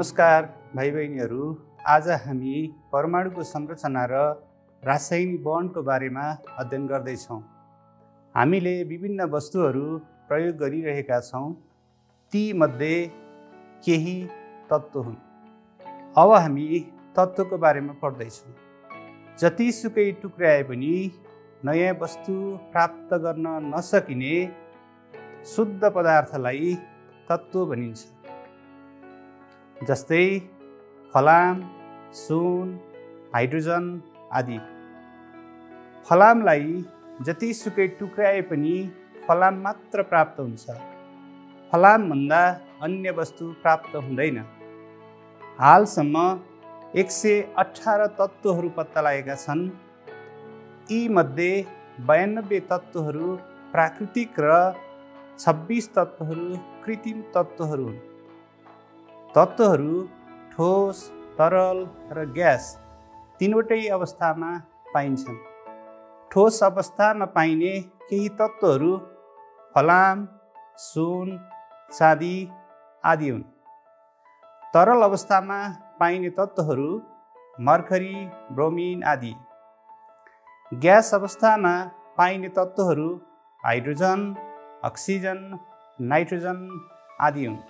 नमस्कार भाइ बहिनीहरू। आज हामी परमाणुको संरचना र रासायनिक बन्डको बारेमा अध्ययन गर्दैछौँ। हामीले विभिन्न वस्तुहरू प्रयोग गरिरहेका छौँ, ती मध्ये केही तत्त्व हुन्। अब हामी तत्त्वको बारेमा पढ्दैछौँ। जतिसुकै टुक्राए पनि नयाँ वस्तु प्राप्त गर्न नसकिने शुद्ध पदार्थलाई तत्त्व भनिन्छ। जस्तै फलाम, सुन, हाइड्रोजन आदि। फलामलाई जतिसुकै टुक्राए पनि फलाम मात्र प्राप्त हुन्छ। फलामभन्दा अन्य वस्तु प्राप्त हुँदैन। हालसम्म 118 तत्त्वहरू पत्ता लागेका छन्। यी मध्ये 92 तत्त्वहरू प्राकृतिक र 26 तत्त्वहरू कृत्रिम तत्त्वहरू हुन्। तत्त्वहरू ठोस, तरल र ग्यास तीनवटै अवस्थामा पाइन्छन्। ठोस अवस्थामा पाइने केही तत्त्वहरू फलाम, सुन, चाँदी आदि हुन्। तरल अवस्थामा पाइने तत्त्वहरू मर्करी, ब्रोमिन आदि। ग्यास अवस्थामा पाइने तत्त्वहरू हाइड्रोजन, अक्सिजन, नाइट्रोजन आदि हुन्।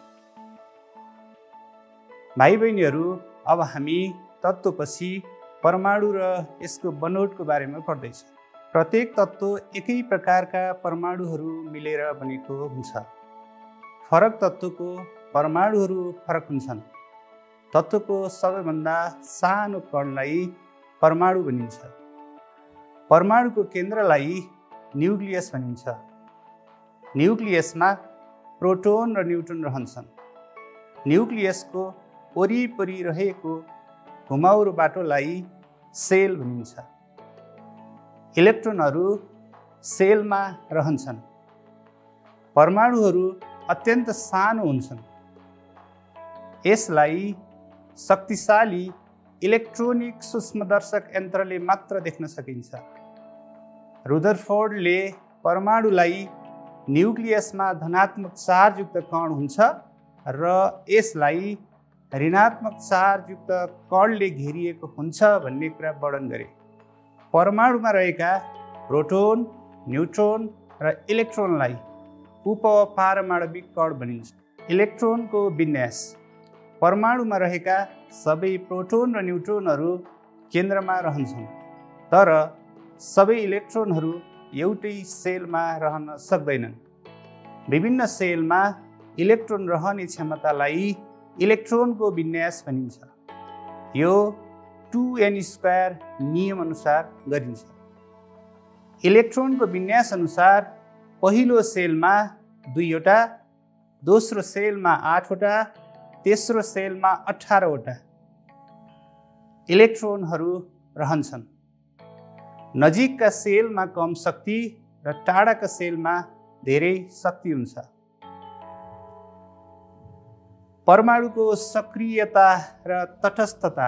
भाइ बहिनीहरू, अब हामी तत्त्वपछि परमाणु र यसको बनोटको बारेमा पढ्दैछौँ। प्रत्येक तत्त्व एकै प्रकारका परमाणुहरू मिलेर बनेको हुन्छ। फरक तत्त्वको परमाणुहरू फरक हुन्छन्। तत्त्वको सबैभन्दा सानो कणलाई परमाणु भनिन्छ। परमाणुको केन्द्रलाई न्युक्लियस भनिन्छ। न्युक्लियसमा प्रोटोन र न्युट्रोन रहन्छन्। न्युक्लियसको वरिपरि रहेको घुमाउरो बाटोलाई सेल भनिन्छ। इलेक्ट्रोनहरू सेलमा रहन्छन्। परमाणुहरू अत्यन्त सानो हुन्छन्। यसलाई शक्तिशाली इलेक्ट्रोनिक सूक्ष्मदर्शक यन्त्रले मात्र देख्न सकिन्छ। रुदरफोर्डले परमाणुलाई न्युक्लियसमा धनात्मक चार्जयुक्त कण हुन्छ र यसलाई ऋणात्मक चार्जयुक्त कणले घेरिएको हुन्छ भन्ने कुरा वर्णन गरे। परमाणुमा रहेका प्रोटोन, न्युट्रोन र इलेक्ट्रोनलाई उपपारमाणविक कण भनिन्छ। इलेक्ट्रोनको विन्यास। परमाणुमा रहेका सबै प्रोटोन र न्युट्रोनहरू केन्द्रमा रहन्छन्, तर सबै इलेक्ट्रोनहरू एउटै सेलमा रहन सक्दैनन्। विभिन्न सेलमा इलेक्ट्रोन रहने क्षमतालाई इलेक्ट्रोनको विन्यास भनिन्छ। यो 2n² नियम अनुसार गरिन्छ। इलेक्ट्रोनको विन्यास अनुसार पहिलो सेलमा 2वटा, दोस्रो सेलमा 8वटा, तेस्रो सेलमा 18वटा इलेक्ट्रोनहरू रहन्छन्। नजिकका सेलमा कम शक्ति र टाढाका सेलमा धेरै शक्ति हुन्छ। परमाणुको सक्रियता र तटस्थता।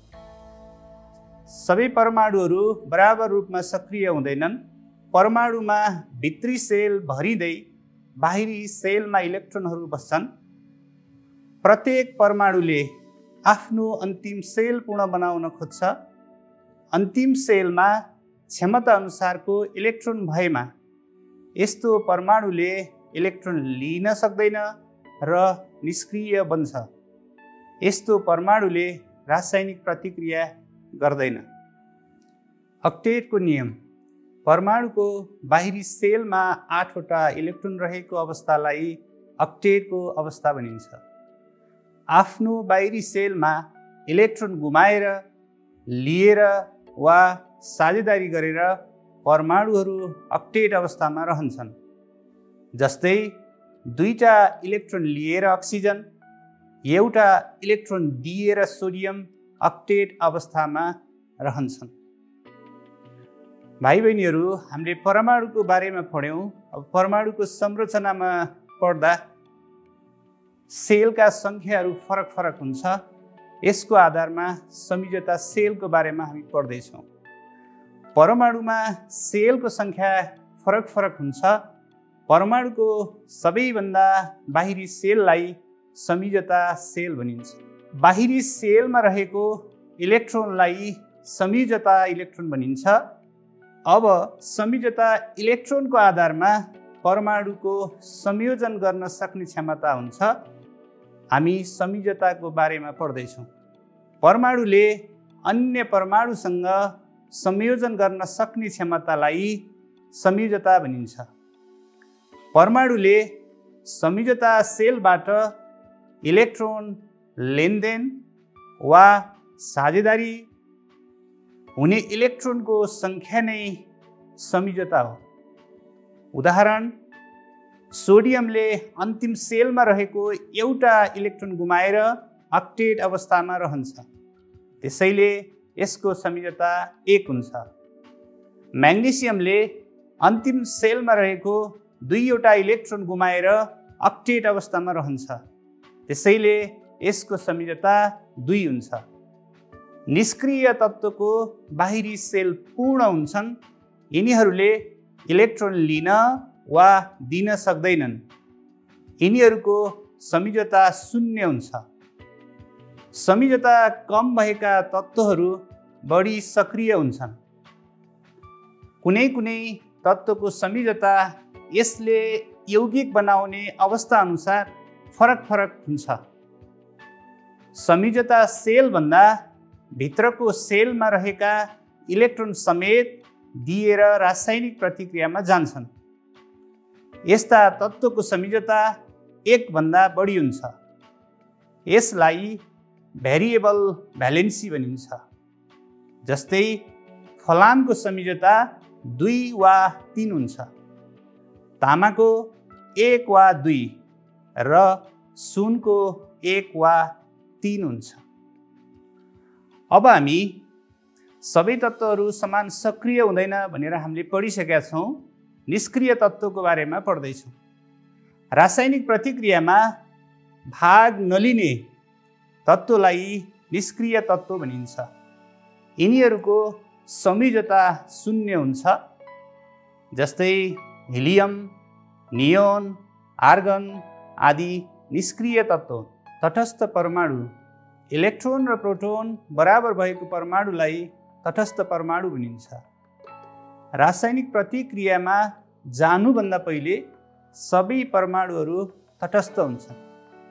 सबै परमाणुहरू बराबर रूपमा सक्रिय हुँदैनन्। परमाणुमा भित्री सेल भरिँदै बाहिरी सेलमा इलेक्ट्रोनहरू बस्छन्। प्रत्येक परमाणुले आफ्नो अन्तिम सेल पूर्ण बनाउन खोज्छ। अन्तिम सेलमा क्षमता अनुसारको इलेक्ट्रोन भएमा यस्तो परमाणुले इलेक्ट्रोन लिन सक्दैन र निष्क्रिय बन्छ। यस्तो परमाणुले रासायनिक प्रतिक्रिया गर्दैन। अक्टेटको नियम। परमाणुको बाहिरी सेलमा 8वटा इलेक्ट्रोन रहेको अवस्थालाई अक्टेटको अवस्था भनिन्छ। आफ्नो बाहिरी सेलमा इलेक्ट्रोन गुमाएर, लिएर वा साझेदारी गरेर परमाणुहरू अक्टेट अवस्थामा रहन्छन्। जस्तै 2टा इलेक्ट्रोन लिएर अक्सिजन, एउटा इलेक्ट्रोन दिएर सोडियम अक्टेट अवस्थामा रहन्छन्। भाइ बहिनीहरू, हामीले परमाणुको बारेमा पढ्यौँ। अब परमाणुको संरचनामा पढ्दा सेलका सङ्ख्याहरू फरक फरक हुन्छ। यसको आधारमा संयोजकता सेलको बारेमा हामी पढ्दैछौँ। परमाणुमा सेलको सङ्ख्या फरक फरक हुन्छ। परमाणुको सबैभन्दा बाहिरी सेललाई संयोजकता सेल भनिन्छ। बाहिरी सेलमा रहेको इलेक्ट्रोनलाई संयोजता इलेक्ट्रोन भनिन्छ। अब संयोजता इलेक्ट्रोनको आधारमा परमाणुको संयोजन गर्न सक्ने क्षमता हुन्छ। हामी संयोजताको बारेमा पढ्दैछौँ। परमाणुले अन्य परमाणुसँग संयोजन गर्न सक्ने क्षमतालाई संयोजता भनिन्छ। परमाणुले संयोजता सेलबाट इलेक्ट्रोन लेनदेन वा साझेदारी हुने इलेक्ट्रोनको सङ्ख्या नै संयोजता हो। उदाहरण, सोडियमले अन्तिम सेलमा रहेको एउटा इलेक्ट्रोन गुमाएर अक्टेट अवस्थामा रहन्छ, त्यसैले यसको संयोजता 1 हुन्छ। म्याग्नेसियमले अन्तिम सेलमा रहेको 2वटा इलेक्ट्रोन गुमाएर अक्टेट अवस्थामा रहन्छ, त्यसैले यसको संयोजता 2 हुन्छ। निष्क्रिय तत्त्वको बाहिरी सेल पूर्ण हुन्छन्। यिनीहरूले इलेक्ट्रोन लिन वा दिन सक्दैनन्। यिनीहरूको संयोजता 0 हुन्छ। संयोजता कम भएका तत्त्वहरू बढी सक्रिय हुन्छन्। कुनै कुनै तत्त्वको संयोजता यसले यौगिक बनाउने अवस्था अनुसार फरक हुन्छ। संयोजता सेलभन्दा भित्रको सेलमा रहेका इलेक्ट्रोन समेत दिएर रासायनिक प्रतिक्रियामा जान्छन्। यस्ता तत्त्वको संयोजता 1 भन्दा बढी हुन्छ। यसलाई भेरिएबल भ्यालेन्सी भनिन्छ। जस्तै फलामको संयोजता 2 वा 3 हुन्छ, तामाको 1 वा 2 र सुनको 1 वा 3 हुन्छ। अब हामी सबै तत्त्वहरू समान सक्रिय हुँदैन भनेर हामीले पढिसकेका छौँ। निष्क्रिय तत्त्वको बारेमा पढ्दैछौँ। रासायनिक प्रतिक्रियामा भाग नलिने तत्त्वलाई निष्क्रिय तत्त्व भनिन्छ। यिनीहरूको संयोजता 0 हुन्छ। जस्तै हिलियम, नियोन, आर्गन आदि निष्क्रिय तत्त्व। तटस्थ परमाणु, इलेक्ट्रोन र प्रोटोन बराबर भएको परमाणुलाई तटस्थ परमाणु भनिन्छ। रासायनिक प्रतिक्रियामा जानुभन्दा पहिले सबै परमाणुहरू तटस्थ हुन्छन्।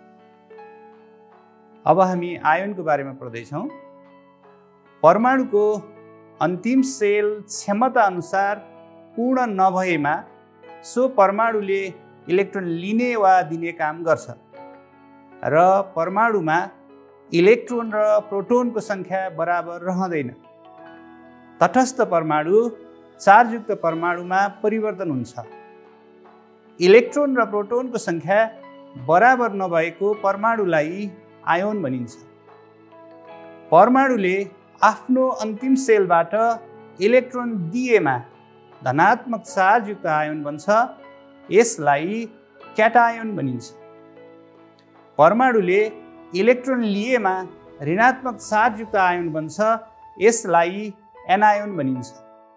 अब हामी आयनको बारेमा पढ्दैछौँ। परमाणुको अन्तिम सेल क्षमता अनुसार पूर्ण नभएमा सो परमाणुले इलेक्ट्रोन लिने वा दिने काम गर्छ र परमाणुमा इलेक्ट्रोन र प्रोटोनको सङ्ख्या बराबर रहँदैन। तटस्थ परमाणु चार्जयुक्त परमाणुमा परिवर्तन हुन्छ। इलेक्ट्रोन र प्रोटोनको सङ्ख्या बराबर नभएको परमाणुलाई आयोन भनिन्छ। परमाणुले आफ्नो अन्तिम सेलबाट इलेक्ट्रोन दिएमा धनात्मक चार्जयुक्त आयोन बन्छ। यसलाई क्याटायोन भनिन्छ। परमाणुले इलेक्ट्रोन लिएमा ऋणात्मक चार्जयुक्त आयोन बन्छ। यसलाई एनायोन भनिन्छ।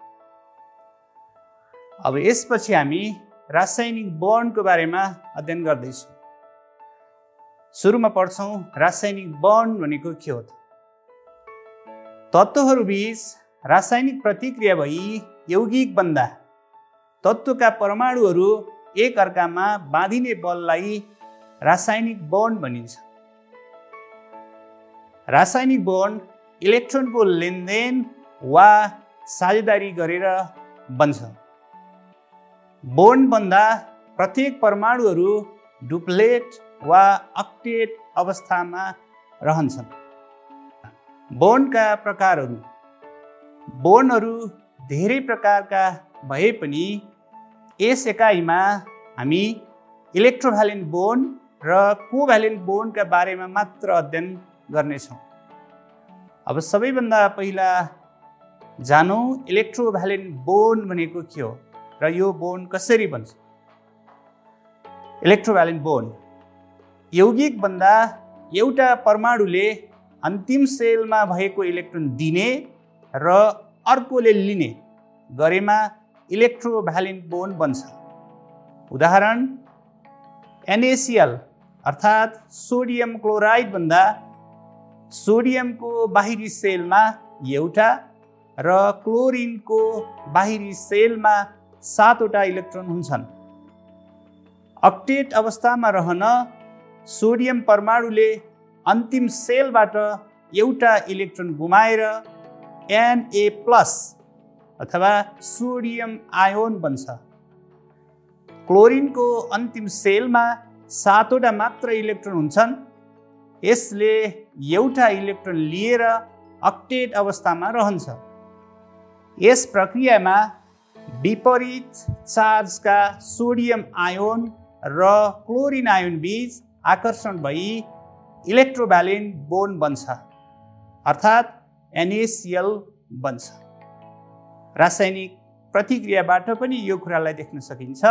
अब यसपछि हामी रासायनिक बन्डको बारेमा अध्ययन गर्दैछौँ। सुरुमा पढ्छौँ रासायनिक बन्ड भनेको के हो त? तत्त्वहरू बीच रासायनिक प्रतिक्रिया भई यौगिक बन्दा तत्त्वका परमाणुहरू एक अर्कामा बाँधिने बललाई रासायनिक बन्ड भनिन्छ। रासायनिक बन्ड इलेक्ट्रोनको लेनदेन वा साझेदारी गरेर बन्छ। बन्ड बन्दा प्रत्येक परमाणुहरू डुप्लेट वा अक्टेट अवस्थामा रहन्छन्। बन्डका प्रकारहरू। बन्डहरू धेरै प्रकारका भए पनि यस एकाइमा हामी इलेक्ट्रोभ्यालेन्ट बन्ड र कोभ्यालेन्ट बन्डका बारेमा मात्र अध्ययन गर्नेछौँ। अब सबैभन्दा पहिला जानौँ इलेक्ट्रोभ्यालेन्ट बन्ड भनेको के हो र यो बन्ड कसरी बन्छ। इलेक्ट्रोभ्यालेन्ट बन्ड यौगिक भन्दा एउटा परमाणुले अन्तिम सेलमा भएको इलेक्ट्रोन दिने र अर्कोले लिने गरेमा इलेक्ट्रोभ्यालेन्ट बन्ड बन्छ। उदाहरण NaCl अर्थात् सोडियम क्लोराइड भन्दा सोडियमको बाहिरी सेलमा एउटा र क्लोरिनको बाहिरी सेलमा 7 वटा इलेक्ट्रोन हुन्छन्। अक्टेट अवस्थामा रहन सोडियम परमाणुले अन्तिम सेलबाट एउटा इलेक्ट्रोन गुमाएर Na+ अथवा सोडियम आयोन बन्छ। क्लोरिनको अन्तिम सेलमा 7 वटा मात्र इलेक्ट्रोन हुन्छन्। यसले एउटा इलेक्ट्रोन लिएर अक्टेट अवस्थामा रहन्छ। यस प्रक्रियामा विपरीत चार्जका सोडियम आयोन र क्लोरिन आयोन बीच आकर्षण भई इलेक्ट्रोभ्यालेन्ट बोन्ड बन्छ, अर्थात् NaCl बन्छ। रासायनिक प्रतिक्रियाबाट पनि यो कुरालाई देख्न सकिन्छ।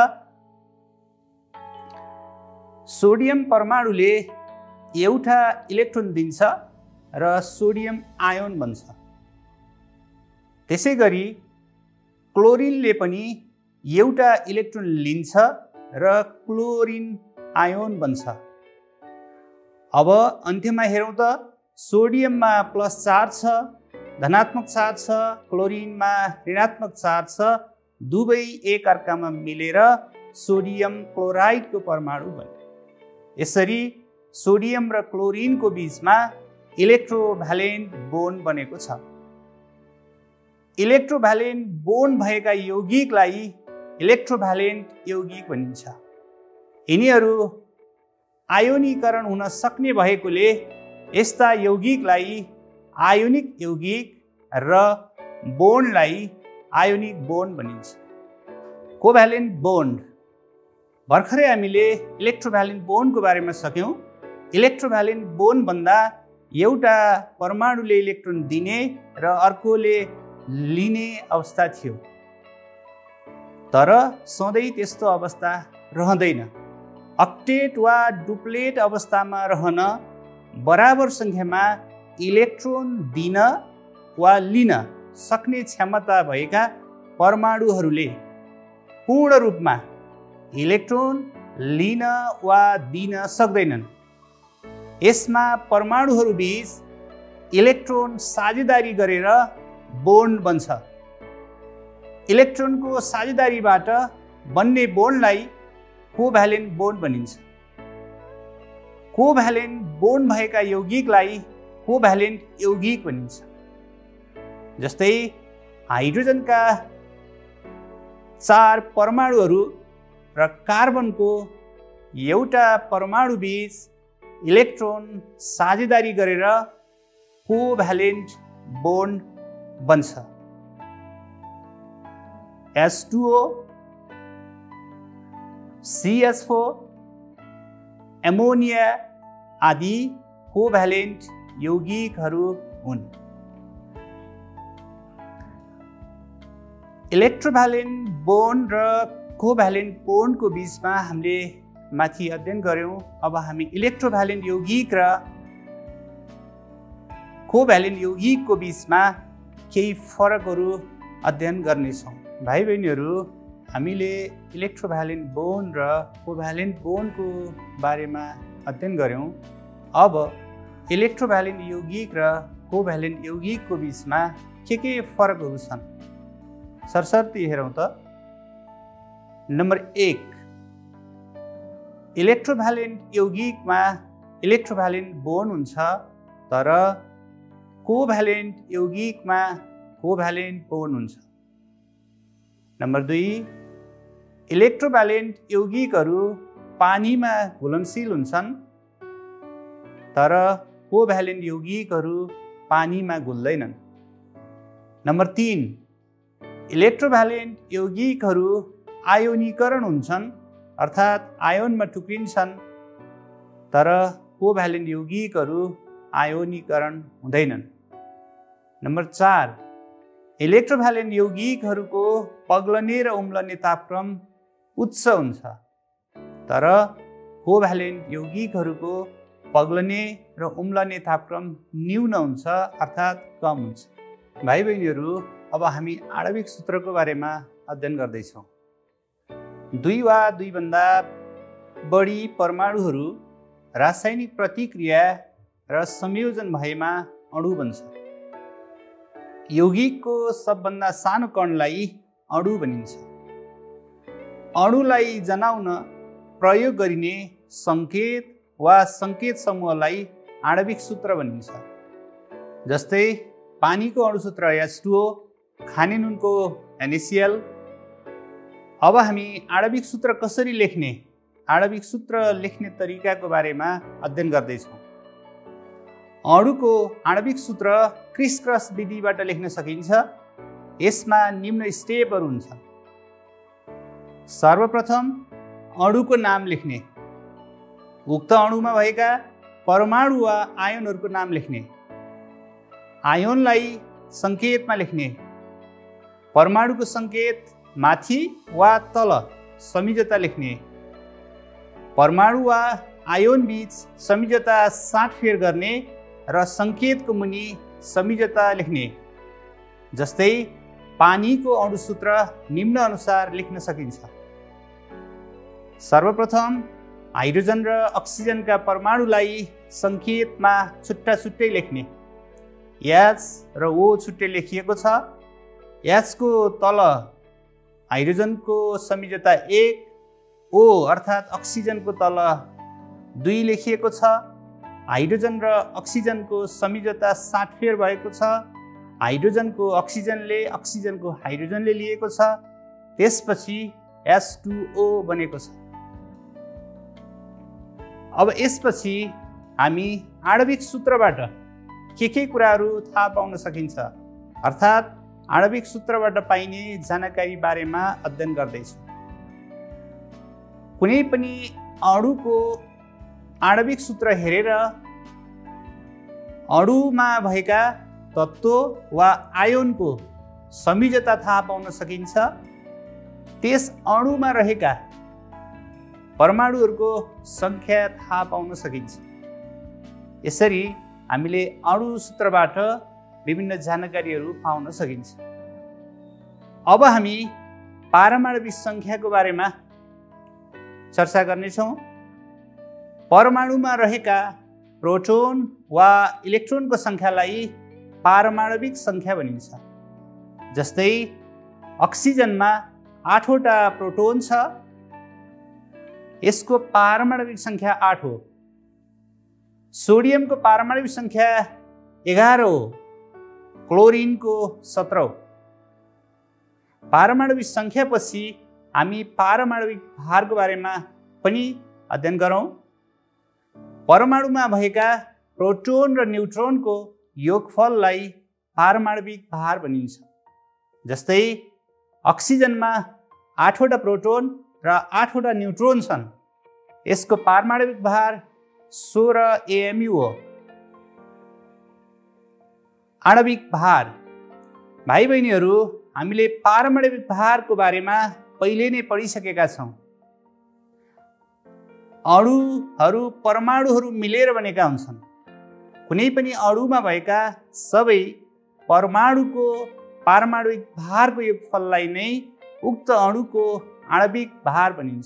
सोडियम परमाणुले एउटा इलेक्ट्रोन दिन्छ र सोडियम आयोन बन्छ। त्यसैगरी क्लोरिनले पनि एउटा इलेक्ट्रोन लिन्छ र क्लोरिन आयोन बन्छ। अब अन्त्यमा हेरौँ त सोडियममा प्लस चार्ज छ, धनात्मक चार्ज छ, क्लोरिनमा ऋणात्मक चार्ज छ। दुवै एक अर्कामा मिलेर सोडियम क्लोराइडको परमाणु बन्यो। यसरी सोडियम र क्लोरिनको बीचमा इलेक्ट्रोभ्यालेन्ट बोन्ड बनेको छ। इलेक्ट्रोभ्यालेन्ट बोन्ड भएका यौगिकलाई इलेक्ट्रोभ्यालेन्ट यौगिक भनिन्छ। यिनीहरू आयोनीकरण हुन सक्ने भएकोले यस्ता यौगिकलाई आयोनिक यौगिक र बोन्डलाई आयोनिक बोन्ड भनिन्छ। कोभ्यालेन्ट बोन्ड, भर्खरै हामीले इलेक्ट्रोभ्यालेन्ट बोन्डको बारेमा सक्यौँ। इलेक्ट्रोभ्यालेन्ट बोन्ड भन्दा एउटा परमाणुले इलेक्ट्रोन दिने र अर्कोले लिने अवस्था थियो, तर सधैँ त्यस्तो अवस्था रहँदैन। अक्टेट वा डुप्लेट अवस्थामा रहन बराबर सङ्ख्यामा इलेक्ट्रोन दिन वा लिन सक्ने क्षमता भएका परमाणुहरूले पूर्ण रूपमा इलेक्ट्रोन लिन वा दिन सक्दैनन्। यसमा परमाणुहरू बीच इलेक्ट्रोन साझेदारी गरेर बोन्ड बन्छ। इलेक्ट्रोनको साझेदारीबाट बन्ने बोन्डलाई कोभ्यालेन्ट बोन्ड भनिन्छ। कोभ्यालेन्ट बोन्ड भएका यौगिकलाई कोभ्यालेन्ट यौगिक भनिन्छ। जस्तै हाइड्रोजनका 4 परमाणुहरू र कार्बनको एउटा परमाणु बीच इलेक्ट्रोन साझेदारी गरेर कोभ्यालेन्ट बोन्ड बन्छ। H2O, CH4, एमोनिया आदि कोभ्यालेन्ट यौगिकहरू हुन्। इलेक्ट्रोभ्यालेन्ट बोन्ड र कोभ्यालेन्ट बोन्डको बीचमा हामीले माथि अध्ययन गर्यौँ। अब हामी इलेक्ट्रोभ्यालेन्ट यौगिक र कोभ्यालेन्ट यौगिकको बीचमा केही फरकहरू अध्ययन गर्नेछौँ। भाइ बहिनीहरू, हामीले इलेक्ट्रोभ्यालेन्ट बोन्ड र कोभ्यालेन्ट बोन्डको बारेमा अध्ययन गर्यौँ। अब इलेक्ट्रोभ्यालेन्ट यौगिक र कोभ्यालेन्ट यौगिकको बीचमा के फरकहरू छन् सरसर्ती हेरौँ त। नम्बर 1, इलेक्ट्रोभ्यालेन्ट यौगिकमा इलेक्ट्रोभ्यालेन्ट बोन्ड हुन्छ, तर कोभ्यालेन्ट यौगिकमा कोभ्यालेन्ट बोन्ड हुन्छ। नम्बर 2, इलेक्ट्रोभ्यालेन्ट यौगिकहरू पानीमा घुलनशील हुन्छन्, तर कोभ्यालेन्ट यौगिकहरू पानीमा घुल्दैनन्। नम्बर 3, इलेक्ट्रोभ्यालेन्ट यौगिकहरू आयोनीकरण हुन्छन्, अर्थात् आयोनमा टुक्रिन्छन्, तर कोभ्यालेन्ट यौगिकहरू आयोनीकरण हुँदैनन्। नम्बर 4, इलेक्ट्रोभ्यालेन्ट यौगिकहरूको पग्लने र उम्लने तापक्रम उच्च हुन्छ, तर कोभ्यालेन्ट यौगिकहरूको पग्लने र उम्लने तापक्रम न्यून हुन्छ, अर्थात् कम हुन्छ। भाइ बहिनीहरू, अब हामी आणविक सूत्रको बारेमा अध्ययन गर्दैछौँ। 2 वा 2 भन्दा बढी परमाणुहरू रासायनिक प्रतिक्रिया र संयोजन भएमा अणु बन्छ। यौगिकको सबभन्दा सानो कणलाई अणु भनिन्छ। अणुलाई जनाउन प्रयोग गरिने सङ्केत वा सङ्केत समूहलाई आणविक सूत्र भनिन्छ। जस्तै पानीको अणुसूत्र H2O, खाने नुनको NaCl। अब हामी आणविक सूत्र कसरी लेख्ने, आणविक सूत्र लेख्ने तरिकाको बारेमा अध्ययन गर्दैछौँ। अणुको आणविक सूत्र क्रिस क्रस विधिबाट लेख्न सकिन्छ। यसमा निम्न स्टेपहरू हुन्छ। सर्वप्रथम अणुको नाम लेख्ने, उक्त अणुमा भएका परमाणु वा आयोनहरूको नाम लेख्ने, आयोनलाई सङ्केतमा लेख्ने, परमाणुको सङ्केत माथि वा तल संयोजकता लेख्ने, परमाणु वा आयोन बीच संयोजकता साटफेर गर्ने र सङ्केतको मुनि संयोजकता लेख्ने। जस्तै पानीको अणुसूत्र निम्न अनुसार लेख्न सकिन्छ। सर्वप्रथम हाइड्रोजन र अक्सिजनका परमाणुलाई सङ्केतमा छुट्टा छुट्टै लेख्ने। H र O छुट्टै लेखिएको छ। H को तल हाइड्रोजनको संयोजकता 1, O अर्थात् अक्सिजनको तल 2 लेखिएको छ। हाइड्रोजन र अक्सिजनको संयोजकता साटफेर भएको छ। हाइड्रोजनको अक्सिजनले अक्सिजनको हाइड्रोजनले लिएको छ। त्यसपछि H2O बनेको छ। अब यसपछि हामी आणविक सूत्रबाट के कुराहरू थाहा पाउन सकिन्छ, अर्थात् आणविक सूत्रबाट पाइने जानकारी बारेमा अध्ययन गर्दैछौँ। कुनै पनि अणुको आणविक सूत्र हेरेर अणुमा भएका तत्त्व वा आयोनको संयोजकता थाहा पाउन सकिन्छ। त्यस अणुमा रहेका परमाणुहरूको सङ्ख्या थाहा पाउन सकिन्छ। यसरी हामीले अणु सूत्रबाट विभिन्न जानकारीहरू पाउन सकिन्छ। अब हामी पारमाणविक सङ्ख्याको बारेमा चर्चा गर्नेछौँ। परमाणुमा रहेका प्रोटोन वा इलेक्ट्रोनको सङ्ख्यालाई पारमाणविक सङ्ख्या भनिन्छ। जस्तै अक्सिजनमा 8 वटा प्रोटोन छ, यसको पारमाणविक सङ्ख्या 8 हो। सोडियमको पारमाणविक सङ्ख्या 11 हो, क्लोरिनको 17 हो। पारमाणविक सङ्ख्यापछि हामी पारमाणविक भारको बारेमा पनि अध्ययन गरौँ। परमाणुमा भएका प्रोटोन र न्युट्रोनको योगफललाई पारमाणविक भार भनिन्छ। जस्तै अक्सिजनमा 8 वटा प्रोटोन र 8 वटा न्युट्रोन छन्। यसको पारमाणविक भार 16 AMU हो। आणविक भार, भाइ बहिनीहरू, हामीले पारमाणविक भारको बारेमा पहिले नै पढिसकेका छौँ। अणुहरू परमाणुहरू मिलेर बनेका हुन्छन्। कुनै पनि अणुमा भएका सबै परमाणुको पारमाणविक भारको योगफललाई नै उक्त अणुको आणविक भार भनिन्छ।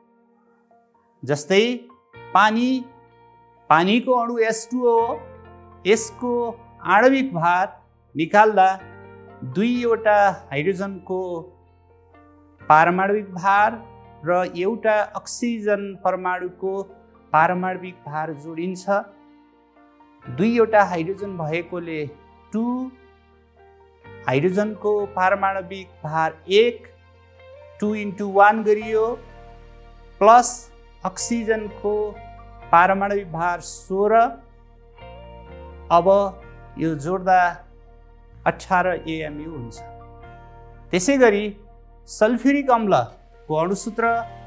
जस्तै पानीको अणु H2O हो। यसको आणविक भार निकाल्दा 2 वटा हाइड्रोजनको पारमाणविक भार र एउटा अक्सिजन परमाणुको पारमाणविक भार जोडिन्छ। 2 वटा हाइड्रोजन भएकोले 2, हाइड्रोजनको पारमाणविक भार 1, 2 × 1 गरियो, प्लस अक्सिजनको पारमाणविक भार 16। अब यो जोड्दा 18 AMU हुन्छ। त्यसै गरी सल्फ्युरिक अम्लको अणुसूत्र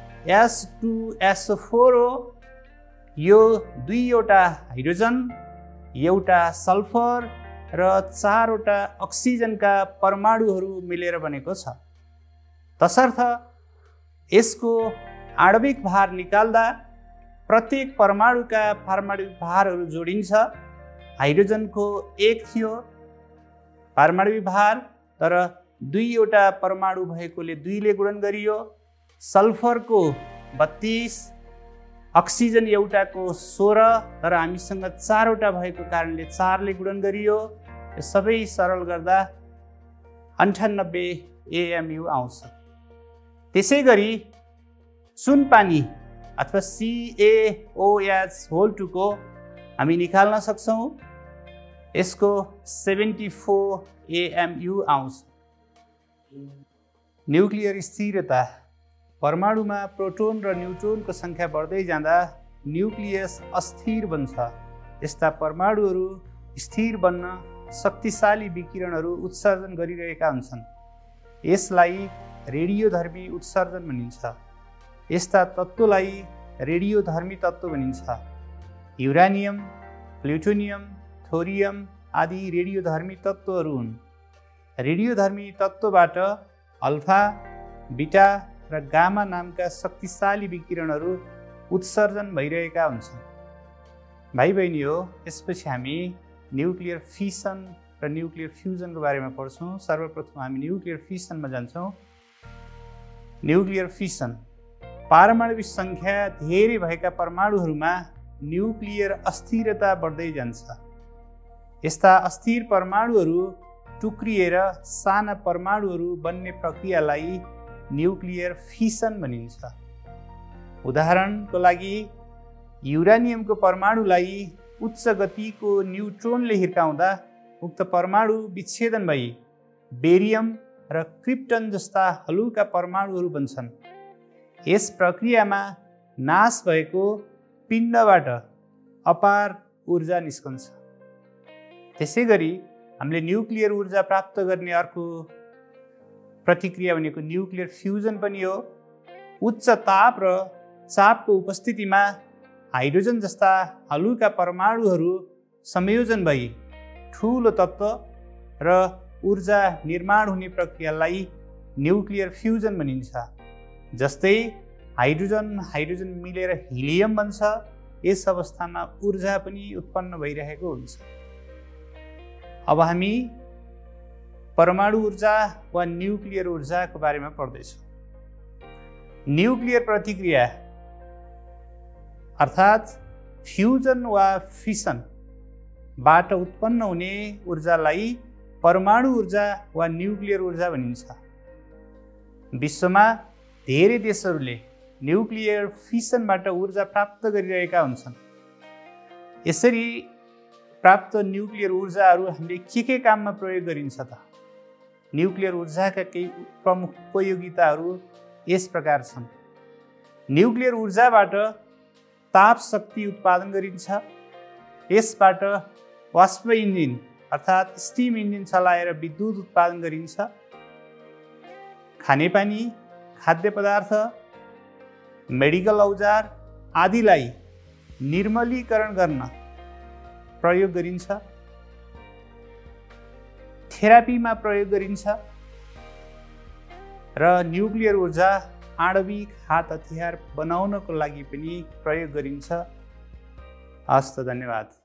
H2SO4 हो। यो 2 वटा हाइड्रोजन, एउटा सल्फर र 4 वटा अक्सिजनका परमाणुहरू मिलेर बनेको छ। तसर्थ यसको आणविक भार निकाल्दा प्रत्येक परमाणुका पारमाणविक भारहरू जोडिन्छ। हाइड्रोजनको 1 थियो पारमाणविक भार, तर 2 वटा परमाणु भएकोले 2 ले गुणन गरियो। सल्फरको 32, अक्सिजन एउटाको 16 तर हामीसँग 4वटा भएको कारणले 4ले गुणन गरियो। यो सबै सरल गर्दा 98 AMU आउँछ। त्यसै गरी सुनपानी अथवा CaOH को हामी निकाल्न सक्छौँ। यसको 74 AMU आउँछ। न्युक्लियर स्थिरता परमाणुमा प्रोटोन र न्युट्रोनको सङ्ख्या बढ्दै जाँदा न्युक्लियस अस्थिर बन्छ। यस्ता परमाणुहरू स्थिर बन्न शक्तिशाली विकिरणहरू उत्सर्जन गरिरहेका हुन्छन्। यसलाई रेडियोधर्मी उत्सर्जन भनिन्छ। यस्ता तत्त्वलाई रेडियोधर्मी तत्त्व भनिन्छ। युरानियम, प्लुटोनियम, थोरियम आदि रेडियोधर्मी तत्त्वहरू हुन्। रेडियोधर्मी तत्त्वबाट अल्फा, बीटा र गामा नामका शक्तिशाली विकिरणहरू उत्सर्जन भइरहेका हुन्छन्। भाइ बहिनी हो, यसपछि हामी न्युक्लियर फिसन र न्युक्लियर फ्युजनको बारेमा पढ्छौँ। सर्वप्रथम हामी न्युक्लियर फिसनमा जान्छौँ। न्युक्लियर फिसन पारमाणविक सङ्ख्या धेरै भएका परमाणुहरूमा न्युक्लियर अस्थिरता बढ्दै जान्छ। यस्ता अस्थिर परमाणुहरू टुक्रिएर साना परमाणुहरू बन्ने प्रक्रियालाई न्युक्लियर फिसन भनिन्छ। उदाहरणको लागि युरानियमको परमाणुलाई उच्च गतिको न्युट्रोनले हिर्काउँदा उक्त परमाणु विच्छेदन भई बेरियम र क्रिप्टन जस्ता हलुका परमाणुहरू बन्छन्। यस प्रक्रियामा नाश भएको पिण्डबाट अपार ऊर्जा निस्कन्छ। त्यसै गरी हामीले न्युक्लियर ऊर्जा प्राप्त गर्ने अर्को प्रतिक्रिया भनेको न्युक्लियर फ्युजन पनि हो। उच्च ताप र चापको उपस्थितिमा हाइड्रोजन जस्ता हलुका परमाणुहरू संयोजन भई ठुलो तत्त्व र ऊर्जा निर्माण हुने प्रक्रियालाई न्युक्लियर फ्युजन भनिन्छ। जस्तै हाइड्रोजन मिलेर हिलियम बन्छ। यस अवस्थामा ऊर्जा पनि उत्पन्न भइरहेको हुन्छ। अब हामी परमाणु ऊर्जा वा न्युक्लियर ऊर्जाको बारेमा पढ्दैछौँ। न्युक्लियर प्रतिक्रिया अर्थात् फ्युजन वा फिसनबाट उत्पन्न हुने ऊर्जालाई परमाणु ऊर्जा वा न्युक्लियर ऊर्जा भनिन्छ। विश्वमा धेरै देशहरूले न्युक्लियर फिसनबाट ऊर्जा प्राप्त गरिरहेका हुन्छन्। यसरी प्राप्त न्युक्लियर ऊर्जाहरू हामीले के काममा प्रयोग गरिन्छ त? न्युक्लियर ऊर्जाका केही प्रमुख उपयोगिताहरू यस प्रकार छन्। न्युक्लियर ऊर्जाबाट ताप शक्ति उत्पादन गरिन्छ। यसबाट वाष्प इन्जिन अर्थात् स्टिम इन्जिन चलाएर विद्युत उत्पादन गरिन्छ। खानेपानी, खाद्य पदार्थ, मेडिकल औजार आदिलाई निर्मलीकरण गर्न प्रयोग गरिन्छ। थेरापीमा प्रयोग गरिन्छ र न्युक्लियर ऊर्जा आणविक हात हतियार बनाउनको लागि पनि प्रयोग गरिन्छ। हस्त, धन्यवाद।